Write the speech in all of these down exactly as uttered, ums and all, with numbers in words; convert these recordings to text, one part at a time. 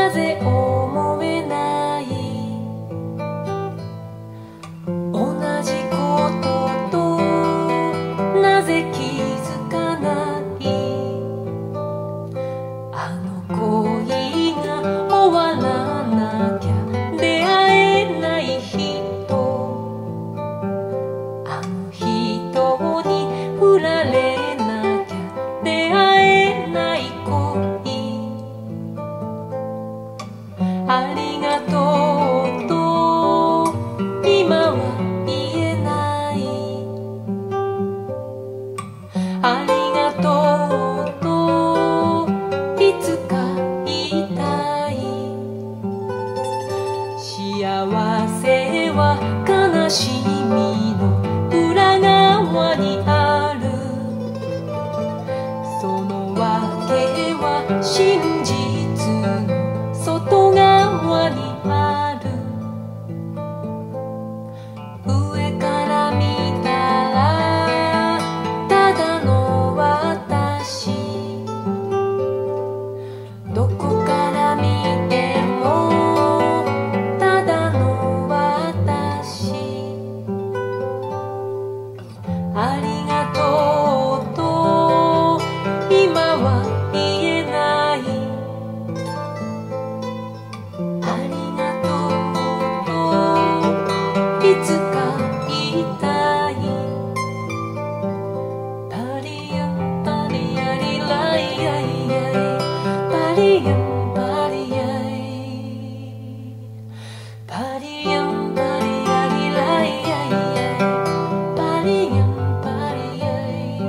なぜ思えない同じこととなぜ気づかないあの恋が終わらなきゃ出会えない人あの人に振られなきゃ出会えない恋ありがとうと今は言えないありがとうといつか言いたい幸せは悲しみの裏側にあるその訳は真実の外側にある上から見たらただの私どこから見てもただの私ありがとうと今は言えないありがとうといつか言いたいパリヤンパリヤリライヤイヤイパリヤンパリヤイパリヤンパリヤリライヤイヤイパリヤンパリヤイ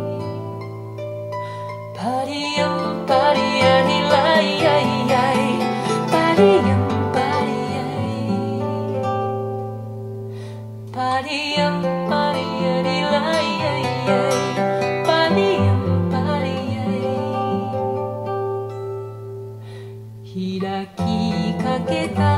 パリヤンパリヤリライヤイヤイパリヤンパリヤイパリヤンパリヤリライヤイヤイパリヤンパリヤイ開きかけた